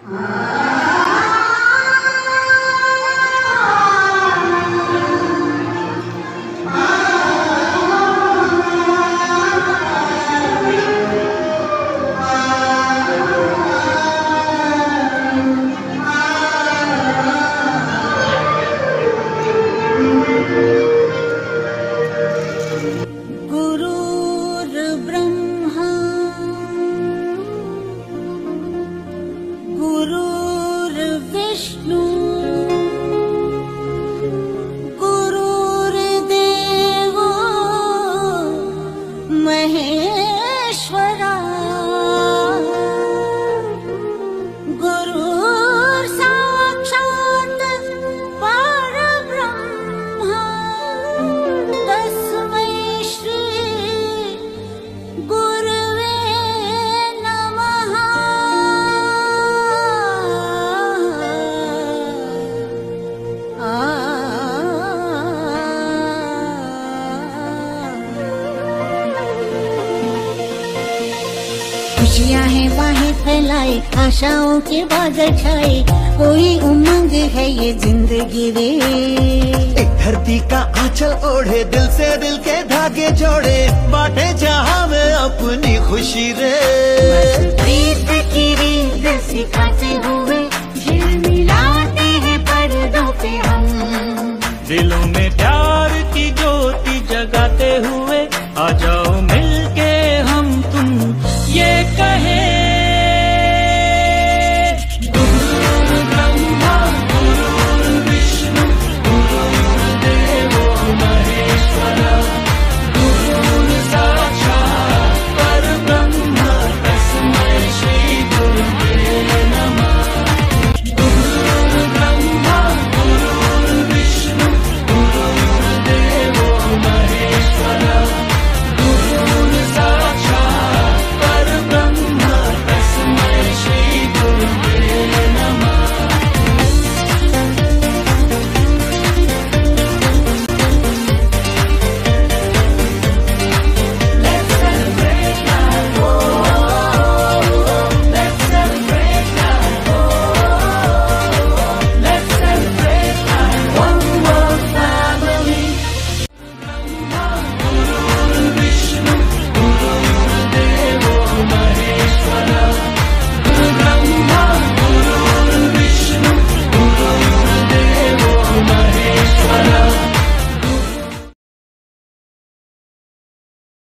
गुरुर्विष्णु गुरुर्देवो महेश्वरा गुरुर्साक्षात् परब्रह्मा तस्मै श्री गुरुवे नमः। खुशियाँ हैं बाहें फैलाए, आशाओं के बादल छाए, कोई उमंग है ये जिंदगी रे। एक धरती का आंचल ओढ़े, दिल से दिल के धागे जोड़े, बांटे जहां में अपनी खुशी रे। प्रीत की रीत सिखाते